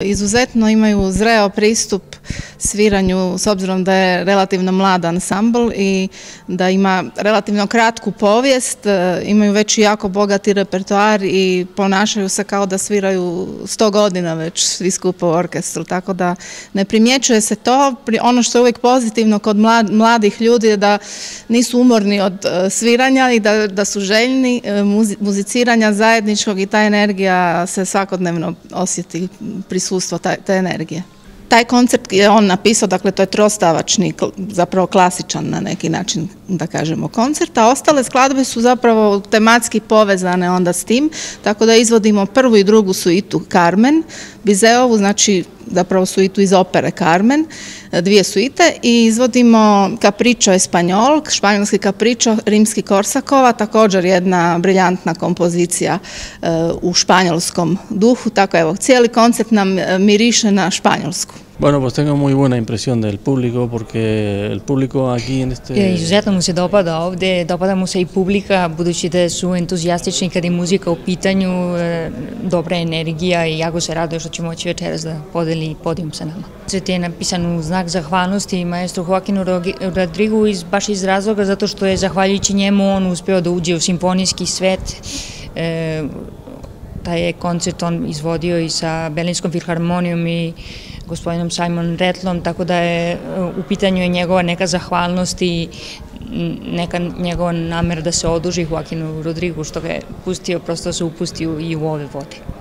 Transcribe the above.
Izuzetno imaju zreo pristup sviranju s obzirom da je relativno mlad ansambl i da ima relativno kratku povijest, imaju već jako bogati repertoar i ponašaju se kao da sviraju 100 godina već svi skupa u orkestru, tako da ne primjećuje se to. Ono što je uvijek pozitivno kod mladih ljudi je da nisu umorni od sviranja i da su željni muziciranja zajedničkog i ta energija se svakodnevno osjeti, prisustvo te energije. Taj koncert je on napisao, dakle to je trostavačni, zapravo klasičan na neki način da kažemo koncert, a ostale skladbe su zapravo tematski povezane onda s tim, tako da izvodimo prvu i drugu suitu Carmen, Bizeovu, znači zapravo suitu iz opere Carmen, dvije suite i izvodimo Capriccio Espanjol, španjolski Capriccio, rimski Korsakova, također jedna briljantna kompozicija u španjolskom duhu, tako evo, cijeli koncert nam miriše na Španjolsku. Bueno, pues tengo muy buena impresión del público porque el público aquí en este... Izuzetno mu se dopada ovde, dopada mu se i publika, budući da su entuzijastični kad je muzika u pitanju, dobra energija i jako se raduje što će moći večeras da podeli podijum sa nama. Koncert je napisan u znak zahvalnosti maestru Joaquinu Rodrigu baš iz razloga zato što je zahvaljujući njemu on uspeo da uđe u simfonijski svet. Taj je koncert on izvodio i sa Berlinskom filharmonijom i gospodinom Simon Ratlom, tako da je u pitanju je njegova neka zahvalnost i neka njegova namera da se oduži Joaquinu Rodrigu što ga je pustio, prosto se upustio i u ove vode.